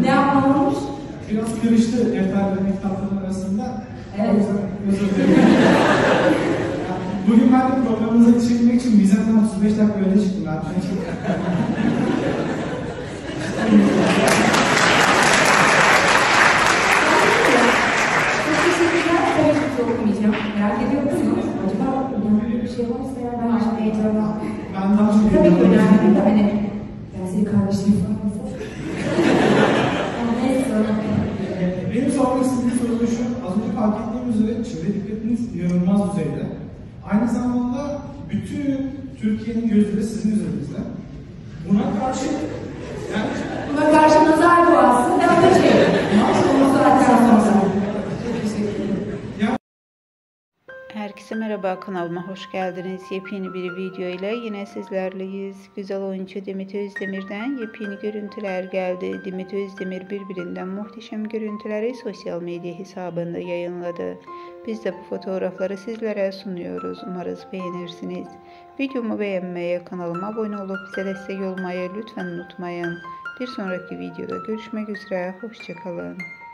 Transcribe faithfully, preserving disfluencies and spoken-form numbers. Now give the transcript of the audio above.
Ne anlamamış? Biraz karıştı efendim kitapların arasında. Evet. O yüzden özür dilerim. Bugün ben de programınıza çekmek için vizemden otuz beş dakika önce çıktım. Ben çok teşekkürler. Tabii ki okumayacağım. Merak ediyor musunuz? Acaba önemli bir şey varsa ya ben aşk heyecanla. Ben daha çok Tabii ki önemli de hani ben senin kardeşliğim falan. Benim sormak istediğim soru da şu, az önce fark ettiğim üzere çevre dikkatiniz inanılmaz düzeyde. Aynı zamanda bütün Türkiye'nin gözü de sizin üzerinizde. Buna karşı, yani... Buna karşı nazar duası devam edeceğim. Ama zaten sonra. Çok teşekkür ederim. Herkese merhaba, kanalıma hoş geldiniz. Yepyeni bir video ile yine sizlerleyiz. Güzel oyuncu Demet Özdemir'den yepyeni görüntüler geldi. Demet Özdemir birbirinden muhteşem görüntüleri sosyal medya hesabında yayınladı. Biz de bu fotoğrafları sizlere sunuyoruz. Umarız beğenirsiniz. Videomu beğenmeyi, kanalıma abone olup bize destek olmayı lütfen unutmayın. Bir sonraki videoda görüşmek üzere. Hoşça kalın.